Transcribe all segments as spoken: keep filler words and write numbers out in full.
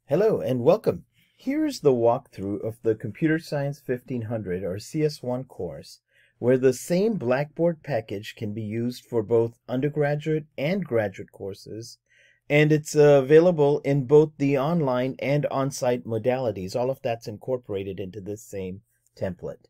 Hello and welcome. Here's the walkthrough of the Computer Science fifteen hundred or C S one course, where the same Blackboard package can be used for both undergraduate and graduate courses, and it's uh, available in both the online and on-site modalities. All of that's incorporated into this same template.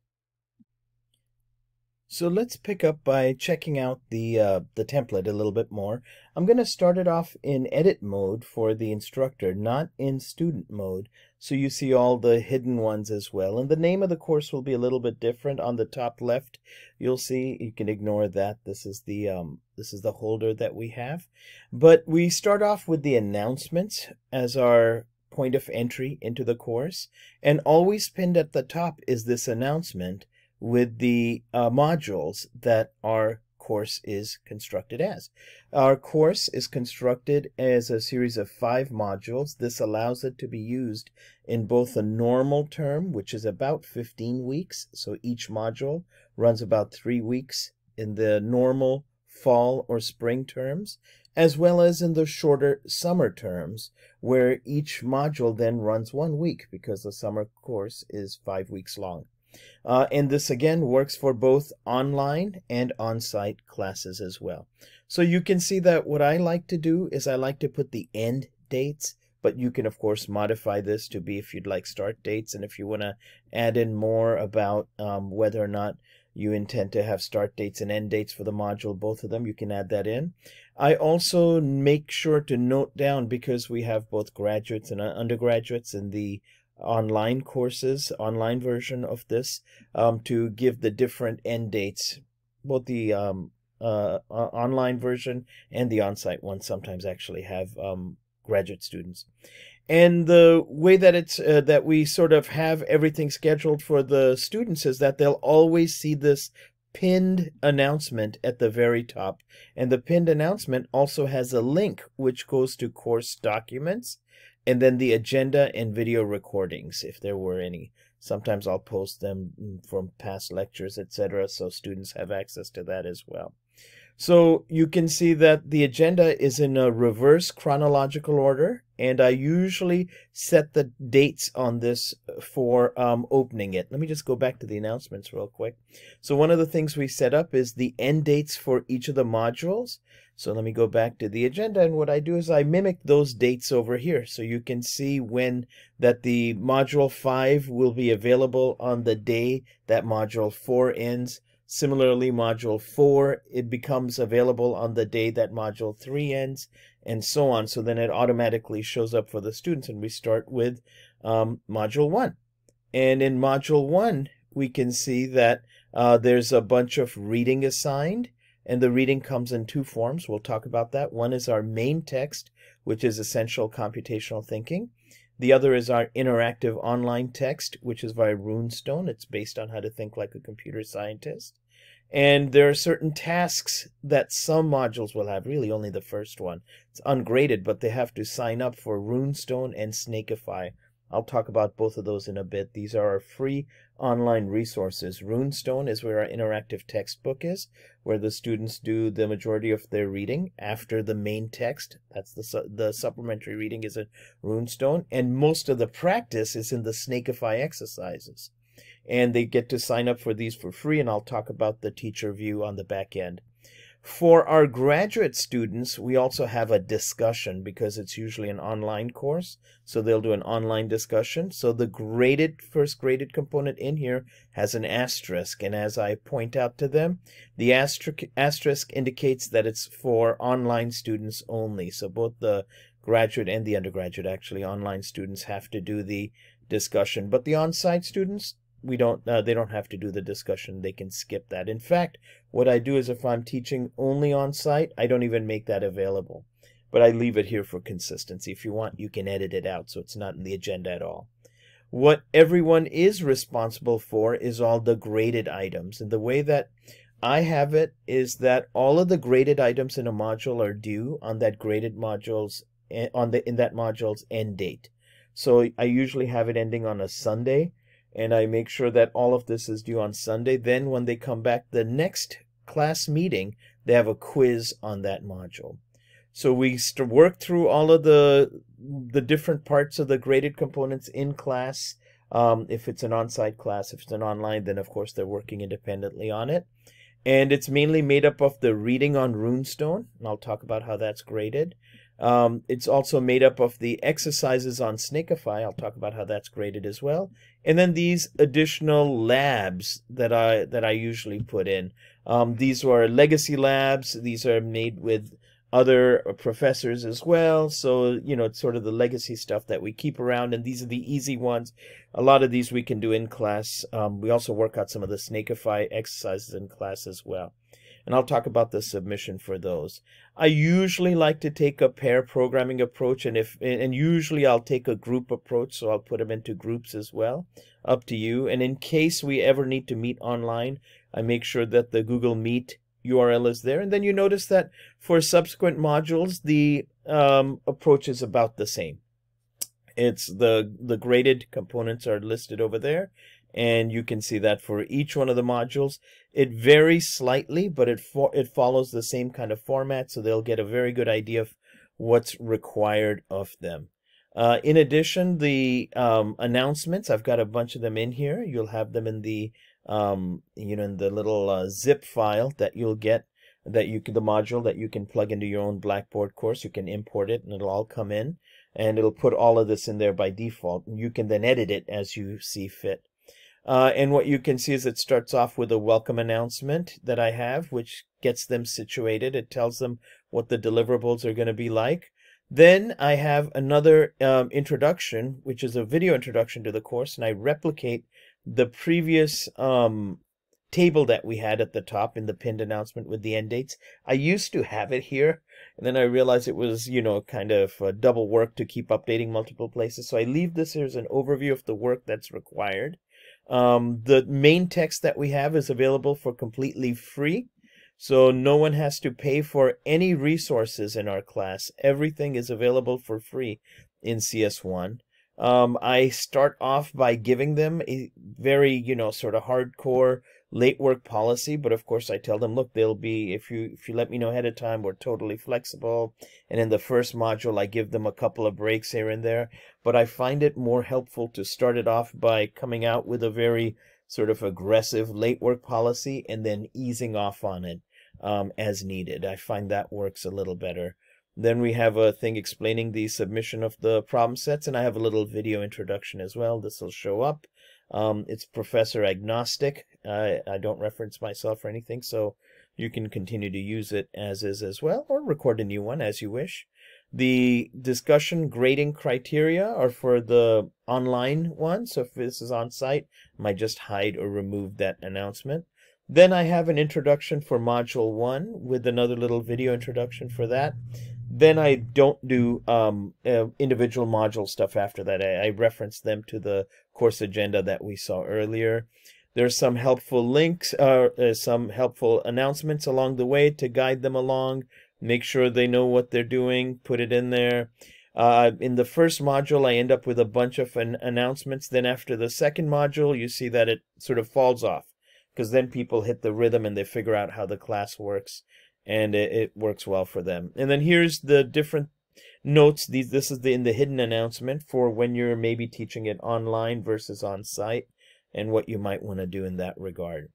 So let's pick up by checking out the uh, the template a little bit more. I'm going to start it off in edit mode for the instructor, not in student mode, so you see all the hidden ones as well. And the name of the course will be a little bit different. On the top left, you'll see, you can ignore that. This is the um, this is the holder that we have. But we start off with the announcements as our point of entry into the course, and always pinned at the top is this announcement with the uh, modules that our course is constructed as. Our course is constructed as a series of five modules. This allows it to be used in both a normal term, which is about fifteen weeks, so each module runs about three weeks in the normal fall or spring terms, as well as in the shorter summer terms, where each module then runs one week because the summer course is five weeks long. Uh, and this again works for both online and on-site classes as well. So you can see that what I like to do is I like to put the end dates, but you can of course modify this to be if you'd like start dates, and if you want to add in more about um, whether or not you intend to have start dates and end dates for the module, both of them, you can add that in. I also make sure to note down, because we have both graduates and undergraduates in the online courses, online version of this, um, to give the different end dates, both the um, uh, uh, online version and the on-site one sometimes actually have um, graduate students. And the way that it's uh, that we sort of have everything scheduled for the students is that they'll always see this pinned announcement at the very top, and the pinned announcement also has a link which goes to course documents, and then the agenda and video recordings, if there were any. Sometimes I'll post them from past lectures, et cetera, so students have access to that as well. So you can see that the agenda is in a reverse chronological order, and I usually set the dates on this for um, opening it. Let me just go back to the announcements real quick. So one of the things we set up is the end dates for each of the modules. So let me go back to the agenda, and what I do is I mimic those dates over here. So you can see when that the module five will be available on the day that module four ends. Similarly, module four, it becomes available on the day that module three ends, and so on. So then it automatically shows up for the students, and we start with um, module one. And in module one, we can see that uh, there's a bunch of reading assigned, and the reading comes in two forms. We'll talk about that. One is our main text, which is essential computational thinking. The other is our interactive online text, which is via Runestone. It's based on how to think like a computer scientist. And there are certain tasks that some modules will have, really only the first one. It's ungraded, but they have to sign up for Runestone and Snakeify. I'll talk about both of those in a bit. These are our free online resources. Runestone is where our interactive textbook is, where the students do the majority of their reading after the main text. That's the, su the supplementary reading is in Runestone, and most of the practice is in the Snakeify exercises. And they get to sign up for these for free, and I'll talk about the teacher view on the back end. For our graduate students, we also have a discussion, because it's usually an online course, so they'll do an online discussion. So the graded, first graded component in here has an asterisk, and as I point out to them, the asterisk, asterisk indicates that it's for online students only. So both the graduate and the undergraduate, actually, online students have to do the discussion, but the on-site students, we don't uh, they don't have to do the discussion. They can skip that. In fact, what I do is if I'm teaching only on site, I don't even make that available, but I leave it here for consistency. If you want, you can edit it out so it's not in the agenda at all. What everyone is responsible for is all the graded items, and the way that I have it is that all of the graded items in a module are due on that graded module's on the in that module's end date. So I usually have it ending on a Sunday, and I make sure that all of this is due on Sunday. Then when they come back the next class meeting, they have a quiz on that module. So we work through all of the the different parts of the graded components in class. Um, if it's an on-site class, if it's an online, then of course they're working independently on it. And it's mainly made up of the reading on Runestone, and I'll talk about how that's graded. Um, it's also made up of the exercises on Snakeify. I'll talk about how that's graded as well. And then these additional labs that I that I usually put in. Um, these are legacy labs. These are made with other professors as well. So, you know, it's sort of the legacy stuff that we keep around, and these are the easy ones. A lot of these we can do in class. Um, we also work out some of the Snakeify exercises in class as well. And I'll talk about the submission for those. I usually like to take a pair programming approach, and if and usually I'll take a group approach, so I'll put them into groups as well. Up to you. And in case we ever need to meet online, I make sure that the Google Meet U R L is there. And then you notice that for subsequent modules, the um, approach is about the same. It's the the graded components are listed over there. And you can see that for each one of the modules, it varies slightly, but it fo it follows the same kind of format, so they'll get a very good idea of what's required of them. Uh, in addition, the um, announcements, I've got a bunch of them in here. You'll have them in the um, you know in the little uh, zip file that you'll get, that you can, the module that you can plug into your own Blackboard course. You can import it, and it'll all come in, and it'll put all of this in there by default. And you can then edit it as you see fit. Uh, and what you can see is it starts off with a welcome announcement that I have, which gets them situated. It tells them what the deliverables are going to be like. Then I have another um, introduction, which is a video introduction to the course, and I replicate the previous um, table that we had at the top in the pinned announcement with the end dates. I used to have it here, and then I realized it was, you know, kind of uh, double work to keep updating multiple places. So I leave this here as an overview of the work that's required. Um, the main text that we have is available for completely free, so no one has to pay for any resources in our class. Everything is available for free in C S one. Um, I start off by giving them a very, you know, sort of hardcore late work policy, but of course I tell them, look, they'll be, if you if you let me know ahead of time, we're totally flexible. And in the first module, I give them a couple of breaks here and there, but I find it more helpful to start it off by coming out with a very sort of aggressive late work policy and then easing off on it um, as needed. I find that works a little better. Then we have a thing explaining the submission of the problem sets, and I have a little video introduction as well. This will show up. Um, it's professor agnostic. I, I don't reference myself or anything, so you can continue to use it as is as well, or record a new one as you wish. The discussion grading criteria are for the online one, so if this is on site, I might just hide or remove that announcement. Then I have an introduction for module one with another little video introduction for that. Then I don't do um, uh, individual module stuff after that. I, I reference them to the course agenda that we saw earlier. There's some helpful links, uh, uh, some helpful announcements along the way to guide them along. Make sure they know what they're doing. Put it in there. Uh, in the first module, I end up with a bunch of an announcements. Then after the second module, you see that it sort of falls off, because then people hit the rhythm and they figure out how the class works, and it, it works well for them. And then here's the different notes. These this is the in the hidden announcement for when you're maybe teaching it online versus on site, and what you might want to do in that regard.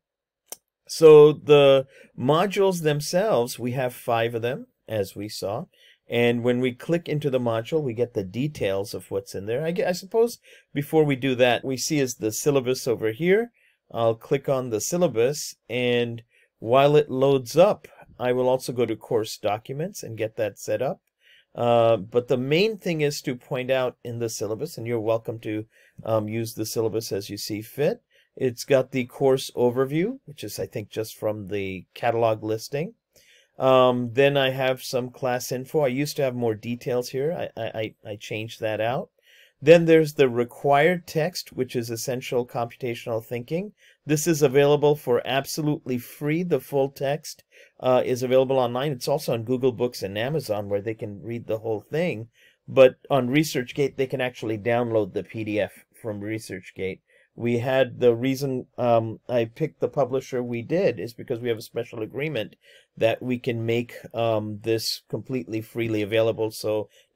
So the modules themselves, we have five of them, as we saw. And when we click into the module, we get the details of what's in there. I, I suppose before we do that, we see is the syllabus over here. I'll click on the syllabus, and while it loads up, I will also go to course documents and get that set up. Uh, but the main thing is to point out in the syllabus, and you're welcome to um, use the syllabus as you see fit. It's got the course overview, which is, I think, just from the catalog listing. Um, then I have some class info. I used to have more details here. I, I, I changed that out. Then there's the required text, which is essential computational thinking. This is available for absolutely free. The full text uh, is available online. It's also on Google Books and Amazon, where they can read the whole thing. But on ResearchGate, they can actually download the P D F from ResearchGate. We had the reason um, I picked the publisher we did is because we have a special agreement that we can make um, this completely freely available. So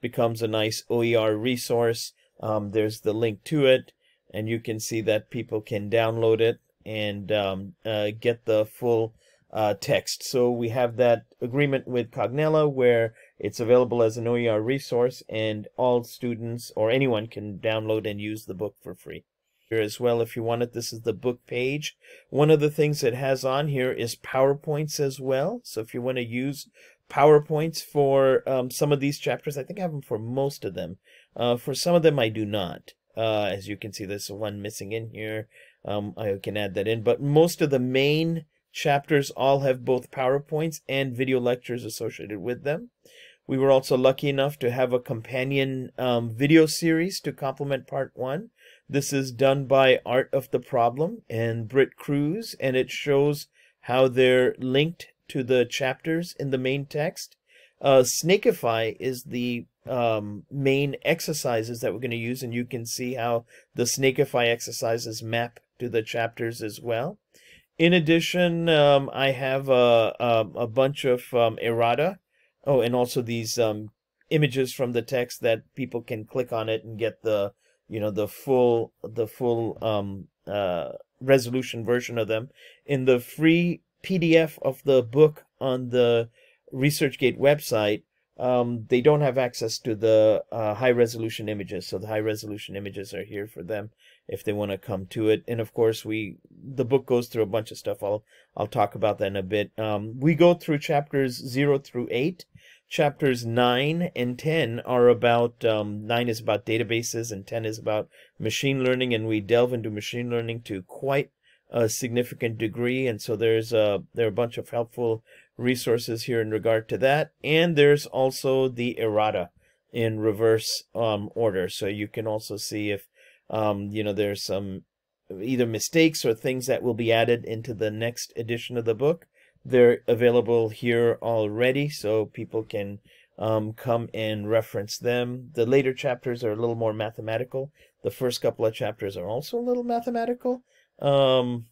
becomes a nice O E R resource. Um, there's the link to it, and you can see that people can download it and um, uh, get the full uh, text. So we have that agreement with Cognella where it's available as an O E R resource, and all students or anyone can download and use the book for free. Here as well, if you want it, this is the book page. One of the things it has on here is PowerPoints as well. So if you want to use PowerPoints for um, some of these chapters, I think I have them for most of them. Uh, for some of them, I do not. Uh, as you can see, there's one missing in here. Um, I can add that in. But most of the main chapters all have both PowerPoints and video lectures associated with them. We were also lucky enough to have a companion um, video series to complement part one. This is done by Art of the Problem and Britt Cruz, and it shows how they're linked to the chapters in the main text. Uh, Snakeify is the um, main exercises that we're going to use, and you can see how the Snakeify exercises map to the chapters as well. In addition, um, I have a, a, a bunch of um, errata. Oh, and also these um, images from the text that people can click on it and get the, you know, the full the full um, uh, resolution version of them. In the free P D F of the book on the ResearchGate website, um, they don't have access to the uh, high resolution images. So the high resolution images are here for them if they want to come to it. And of course, we the book goes through a bunch of stuff. I'll I'll talk about that in a bit. Um, we go through chapters zero through eight. Chapters nine and ten are about, um, nine is about databases and ten is about machine learning, and we delve into machine learning to quite a significant degree, and so there's a, there are a bunch of helpful resources here in regard to that, and there's also the errata in reverse um, order, so you can also see if, um, you know, there's some either mistakes or things that will be added into the next edition of the book. They're available here already, so people can um, come and reference them. The later chapters are a little more mathematical. The first couple of chapters are also a little mathematical. Um,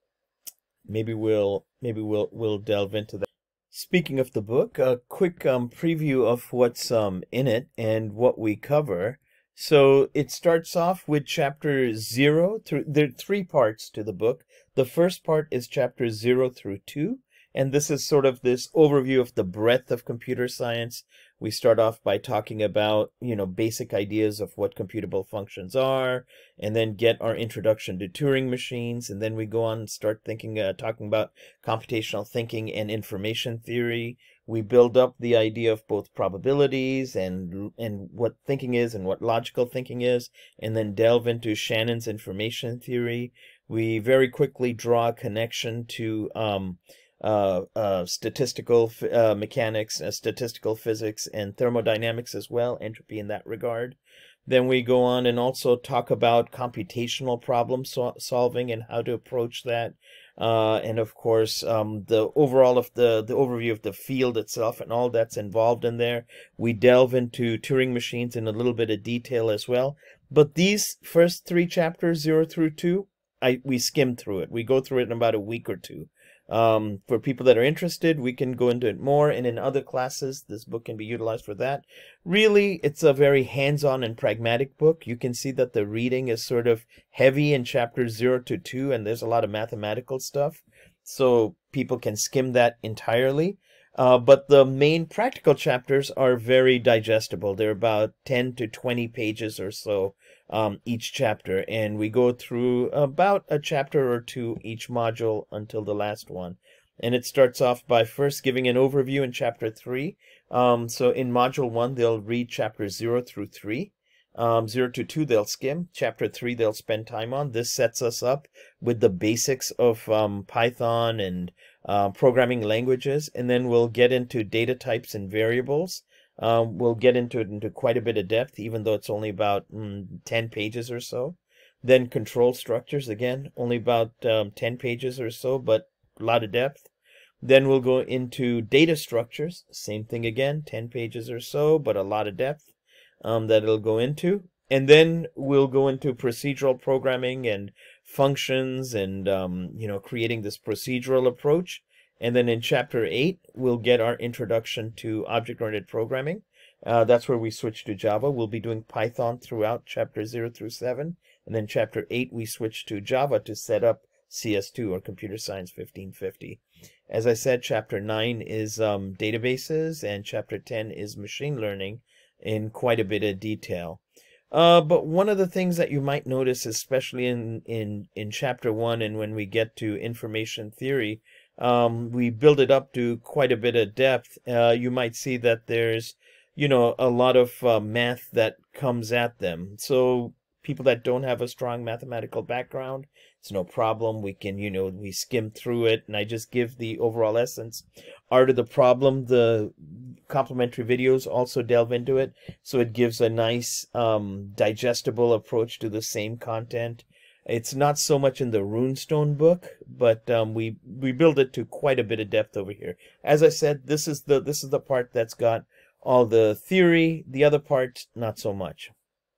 maybe we'll maybe we'll we'll delve into that. Speaking of the book, a quick um, preview of what's um, in it and what we cover. So it starts off with chapter zero through. There are three parts to the book. The first part is chapters zero through two. And this is sort of this overview of the breadth of computer science. We start off by talking about, you know, basic ideas of what computable functions are, and then get our introduction to Turing machines, and then we go on and start thinking, uh, talking about computational thinking and information theory. We build up the idea of both probabilities and and what thinking is and what logical thinking is, and then delve into Shannon's information theory. We very quickly draw a connection to um, Uh, uh, statistical uh, mechanics, uh, statistical physics, and thermodynamics as well, entropy in that regard. Then we go on and also talk about computational problem so solving and how to approach that. Uh, and of course, um, the overall of the, the overview of the field itself and all that's involved in there. We delve into Turing machines in a little bit of detail as well. But these first three chapters, zero through two, I, we skim through it. We go through it in about a week or two. Um, for people that are interested, we can go into it more, and in other classes, this book can be utilized for that. Really, it's a very hands-on and pragmatic book. You can see that the reading is sort of heavy in chapters zero to two, and there's a lot of mathematical stuff, so people can skim that entirely. Uh, but the main practical chapters are very digestible. They're about ten to twenty pages or so um, each chapter, and we go through about a chapter or two each module until the last one. And it starts off by first giving an overview in chapter three. Um, so in module one, they'll read chapters zero through three. Um, zero to two, they'll skim. Chapter three, they'll spend time on. This sets us up with the basics of um, Python and uh, programming languages, and then we'll get into data types and variables. Um, we'll get into it into quite a bit of depth, even though it's only about mm, ten pages or so. Then control structures, again, only about um, ten pages or so, but a lot of depth. Then we'll go into data structures, same thing again, ten pages or so, but a lot of depth um, that it'll go into. And then we'll go into procedural programming and functions and, um, you know, creating this procedural approach. And then in chapter eight, we'll get our introduction to object-oriented programming. Uh, that's where we switch to Java. We'll be doing Python throughout chapter zero through seven. And then chapter eight, we switch to Java to set up C S two, or Computer Science fifteen fifty. As I said, chapter nine is um, databases, and chapter ten is machine learning in quite a bit of detail. Uh, but one of the things that you might notice, especially in, in, in chapter one and when we get to information theory, um, we build it up to quite a bit of depth. Uh, you might see that there's, you know, a lot of uh, math that comes at them. So people that don't have a strong mathematical background, it's no problem. We can, you know, we skim through it, and I just give the overall essence. Art of the problem, the complementary videos also delve into it, so it gives a nice um, digestible approach to the same content. It's not so much in the Runestone book, but um, we we build it to quite a bit of depth over here. As I said, this is the this is the part that's got all the theory. The other part, not so much.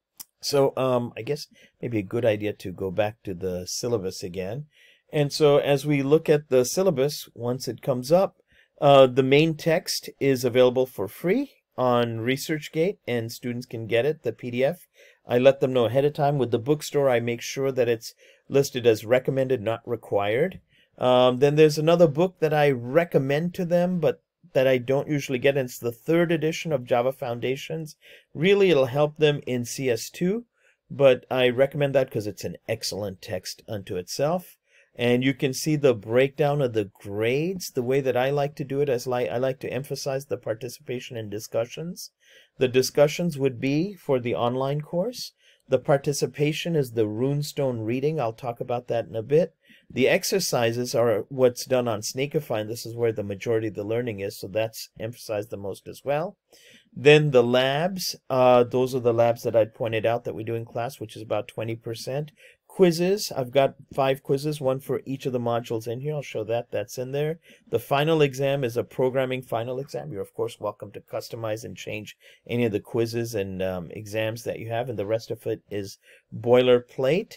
So um, I guess maybe a good idea to go back to the syllabus again. And so as we look at the syllabus, once it comes up, uh, the main text is available for free on ResearchGate, and students can get it, the P D F. I let them know ahead of time. With the bookstore, I make sure that it's listed as recommended, not required. Um, then there's another book that I recommend to them, but that I don't usually get, and it's the third edition of Java Foundations. Really, it'll help them in C S two, but I recommend that because it's an excellent text unto itself. And you can see the breakdown of the grades. The way that I like to do it is like I like to emphasize the participation in discussions. The discussions would be for the online course. The participation is the Runestone reading. I'll talk about that in a bit. The exercises are what's done on Snakeify, and this is where the majority of the learning is, so that's emphasized the most as well. Then the labs, uh, those are the labs that I'd pointed out that we do in class, which is about twenty percent. Quizzes, I've got five quizzes, one for each of the modules in here. I'll show that, that's in there. The final exam is a programming final exam. You're, of course, welcome to customize and change any of the quizzes and um, exams that you have, and the rest of it is boilerplate.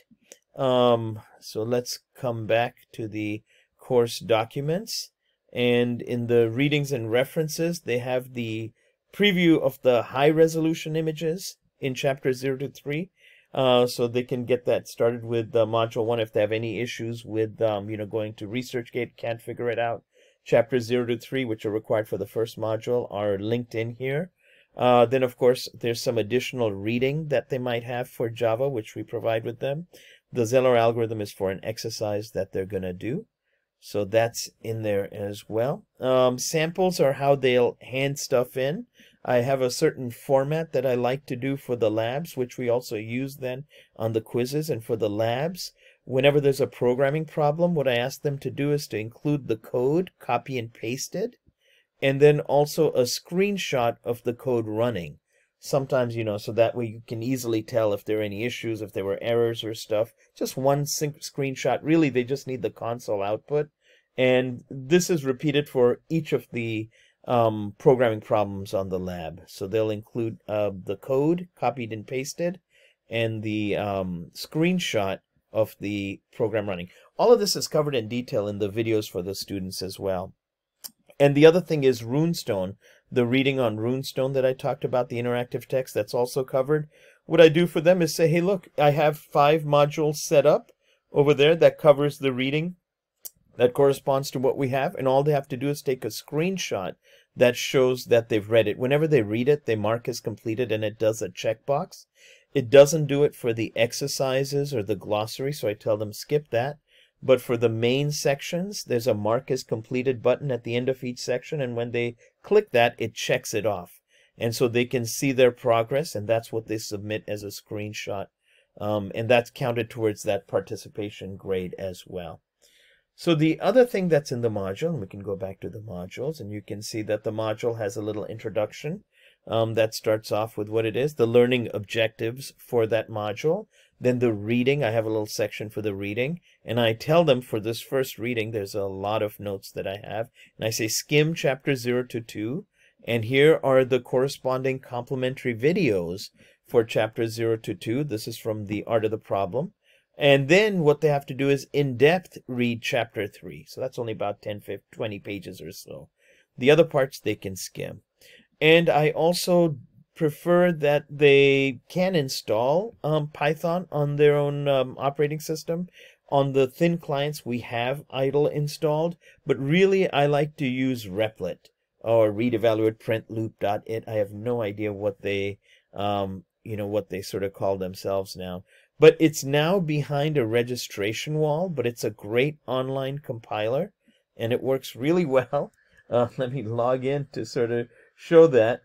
Um, so let's come back to the course documents. And in the readings and references, they have the preview of the high resolution images in chapter zero to three. Uh, so they can get that started with uh, module one if they have any issues with, um, you know, going to ResearchGate, can't figure it out. Chapters zero to three, which are required for the first module, are linked in here. Uh, then, of course, there's some additional reading that they might have for Java, which we provide with them. The Zeller algorithm is for an exercise that they're going to do. So that's in there as well. Um, samples are how they'll hand stuff in. I have a certain format that I like to do for the labs, which we also use then on the quizzes. And for the labs, whenever there's a programming problem, what I ask them to do is to include the code, copy and pasted, and then also a screenshot of the code running. Sometimes, you know, so that way you can easily tell if there are any issues, if there were errors or stuff. Just one sync screenshot. Really, they just need the console output. And this is repeated for each of the um, programming problems on the lab. So they'll include uh, the code copied and pasted and the um, screenshot of the program running. All of this is covered in detail in the videos for the students as well. And the other thing is Runestone, the reading on Runestone that I talked about, the interactive text, that's also covered. What I do for them is say, hey, look, I have five modules set up over there that covers the reading that corresponds to what we have, and all they have to do is take a screenshot that shows that they've read it. Whenever they read it, they mark as completed, and it does a checkbox. It doesn't do it for the exercises or the glossary, so I tell them skip that. But for the main sections, there's a mark as completed button at the end of each section, and when they click that, it checks it off. And so they can see their progress, and that's what they submit as a screenshot. Um, and that's counted towards that participation grade as well. So the other thing that's in the module, and we can go back to the modules, and you can see that the module has a little introduction um, that starts off with what it is, the learning objectives for that module. Then the reading, I have a little section for the reading, and I tell them for this first reading, there's a lot of notes that I have, and I say skim chapter zero to two, and here are the corresponding complementary videos for chapter zero to two. This is from the Art of the Problem. And then what they have to do is in-depth read chapter three. So that's only about ten, twenty pages or so. The other parts they can skim. And I also prefer that they can install um, Python on their own um, operating system. On the thin clients, we have idle installed, but really I like to use Replit or read, evaluate, print, loop.it. I have no idea what they, um, you know, what they sort of call themselves now. But it's now behind a registration wall, but it's a great online compiler, and it works really well. Uh, let me log in to sort of show that.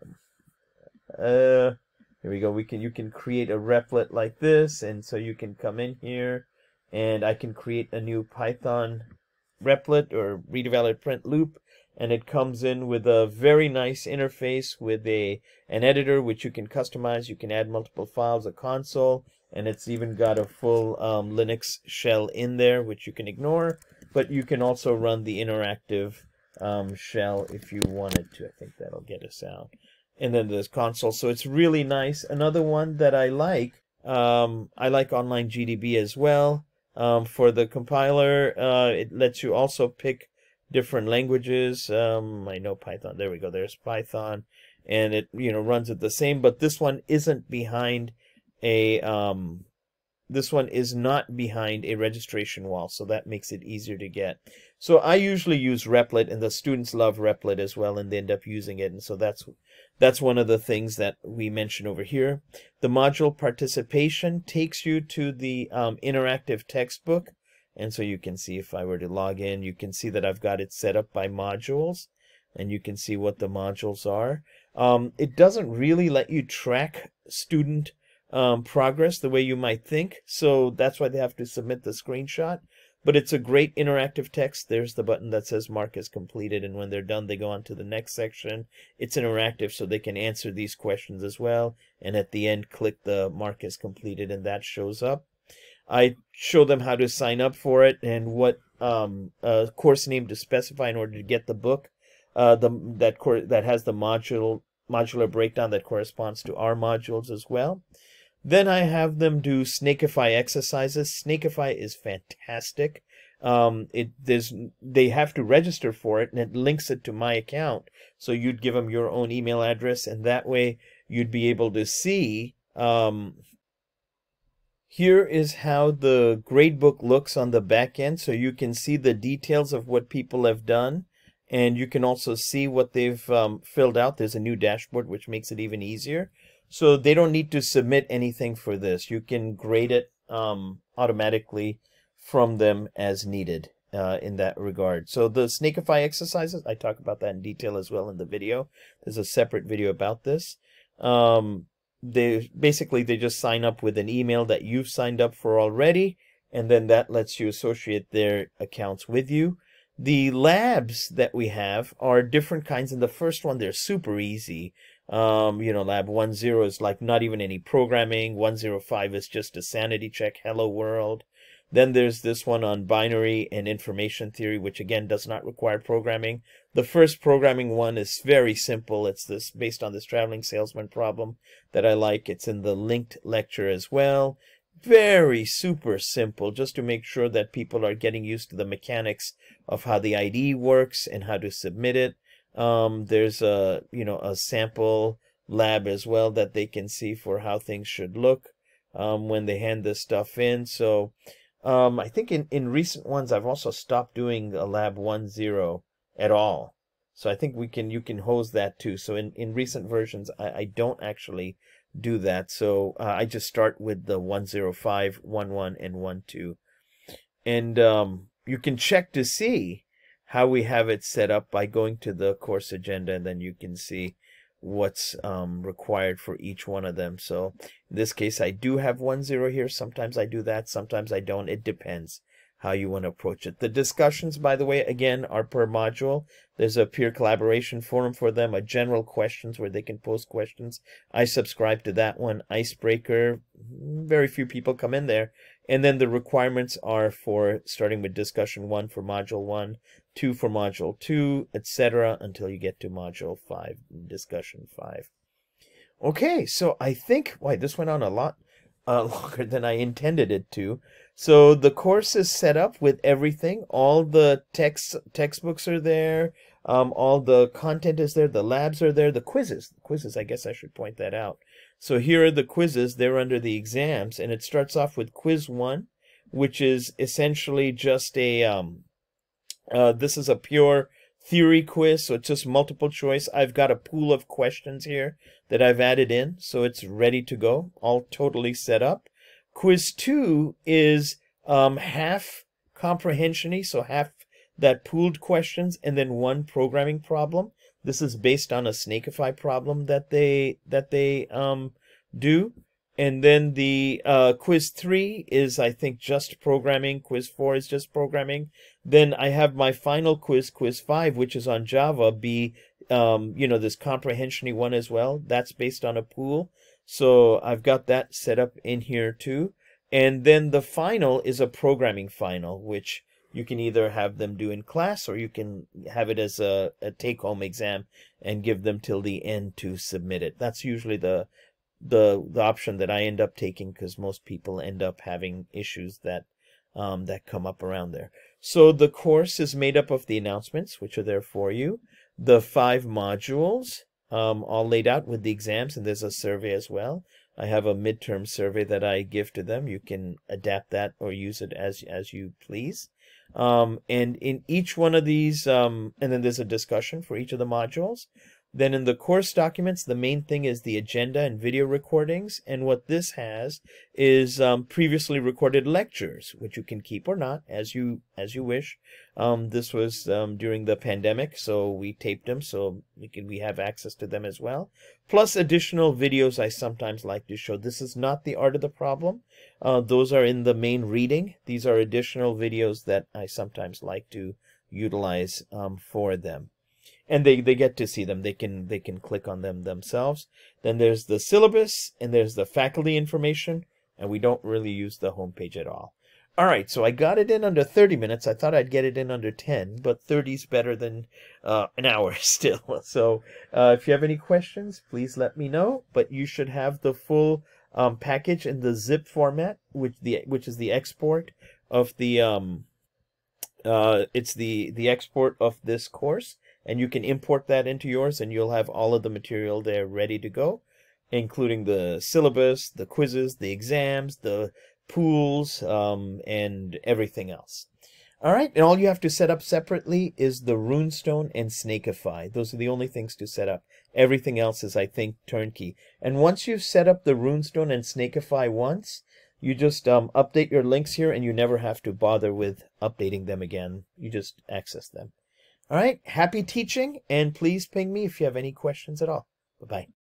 Uh, here we go. We can you can create a Replit like this, and so you can come in here, and I can create a new Python Replit or read, evaluate, print, loop, and it comes in with a very nice interface with a an editor which you can customize. You can add multiple files, a console, and it's even got a full um, Linux shell in there which you can ignore, but you can also run the interactive um, shell if you wanted to. I think that'll get us out. And then there's console, so it's really nice. Another one that I like, um, I like Online G D B as well. Um, for the compiler, uh, it lets you also pick different languages. Um, I know Python. There we go. There's Python, and it you know runs it the same. But this one isn't behind a. Um, this one is not behind a registration wall, so that makes it easier to get. So I usually use Replit, and the students love Replit as well, and they end up using it. And so that's that's one of the things that we mention over here. The module participation takes you to the um, interactive textbook. And so you can see, if I were to log in, you can see that I've got it set up by modules, and you can see what the modules are. Um, it doesn't really let you track student um, progress the way you might think, so that's why they have to submit the screenshot. But it's a great interactive text. There's the button that says mark as completed, and when they're done, they go on to the next section. It's interactive, so they can answer these questions as well, and at the end, click the mark as completed, and that shows up. I show them how to sign up for it and what um, uh, course name to specify in order to get the book uh, the that cor that has the module modular breakdown that corresponds to our modules as well. Then I have them do Snakeify exercises. Snakeify is fantastic. Um, it there's they have to register for it, and it links it to my account. So you'd give them your own email address, and that way you'd be able to see. Um, Here is how the gradebook looks on the back end, so you can see the details of what people have done, and you can also see what they've um, filled out. There's a new dashboard which makes it even easier. So they don't need to submit anything for this. You can grade it um, automatically from them as needed uh, in that regard. So the Snakeify exercises, I talk about that in detail as well in the video. There's a separate video about this. Um, They basically they just sign up with an email that you've signed up for already, and then that lets you associate their accounts with you. The labs that we have are different kinds. In the first one, they're super easy. Um, you know, lab one zero is like not even any programming. one zero five is just a sanity check, hello world. Then there's this one on binary and information theory, which again does not require programming. The first programming one is very simple. It's this based on this traveling salesman problem that I like. It's in the linked lecture as well. Very super simple, just to make sure that people are getting used to the mechanics of how the I D E works and how to submit it. Um, there's a you know a sample lab as well that they can see for how things should look um, when they hand this stuff in. So. Um, I think in, in recent ones, I've also stopped doing a lab one zero at all. So I think we can you can hose that too. So in, in recent versions, I, I don't actually do that. So uh, I just start with the one zero five, one one, and one two. And um, you can check to see how we have it set up by going to the course agenda, and then you can see what's um, required for each one of them. So in this case, I do have one zero here. Sometimes I do that, sometimes I don't. It depends how you want to approach it. The discussions, by the way, again, are per module. There's a peer collaboration forum for them, a general questions where they can post questions. I subscribe to that one. Icebreaker, very few people come in there. And then the requirements are for starting with discussion one for module one, two for module two, et cetera, until you get to module five, discussion five. Okay, so I think, why, this went on a lot uh, longer than I intended it to. So the course is set up with everything. All the text textbooks are there. Um, all the content is there. The labs are there. The quizzes. The quizzes, I guess I should point that out. So here are the quizzes. They're under the exams. And it starts off with quiz one, which is essentially just a, um, uh, this is a pure theory quiz. So it's just multiple choice. I've got a pool of questions here that I've added in. So it's ready to go. All totally set up. Quiz two is um, half comprehension-y, so half that pooled questions and then one programming problem. This is based on a Snakeify problem that they that they um, do. And then the uh, quiz three is, I think, just programming. Quiz four is just programming. Then I have my final quiz, quiz five, which is on Java, be um, you know, this comprehension-y one as well. That's based on a pool. So I've got that set up in here too. And then the final is a programming final, which you can either have them do in class or you can have it as a, a take-home exam and give them till the end to submit it. That's usually the the the option that I end up taking because most people end up having issues that um, that come up around there. So the course is made up of the announcements, which are there for you, the five modules, Um, all laid out with the exams, and there's a survey as well. I have a midterm survey that I give to them. You can adapt that or use it as as you please. Um, and in each one of these, um, and then there's a discussion for each of the modules. Then in the course documents, the main thing is the agenda and video recordings. And what this has is um, previously recorded lectures, which you can keep or not as you as you wish. Um, this was um, during the pandemic, so we taped them, so we can we have access to them as well. Plus additional videos I sometimes like to show. This is not the art of the problem. Uh, those are in the main reading. These are additional videos that I sometimes like to utilize um, for them. And they, they get to see them. They can they can click on them themselves. Then there's the syllabus, and there's the faculty information, and we don't really use the homepage at all. All right, so I got it in under thirty minutes. I thought I'd get it in under ten, but thirty is better than uh, an hour still. So uh, if you have any questions, please let me know. But you should have the full um, package in the zip format, which the which is the export of the um, uh, it's the the export of this course. And you can import that into yours, and you'll have all of the material there ready to go, including the syllabus, the quizzes, the exams, the pools, um, and everything else. All right, and all you have to set up separately is the Runestone and Snakeify. Those are the only things to set up. Everything else is, I think, turnkey. And once you've set up the Runestone and Snakeify once, you just um, update your links here, and you never have to bother with updating them again. You just access them. All right, happy teaching, and please ping me if you have any questions at all. Bye-bye.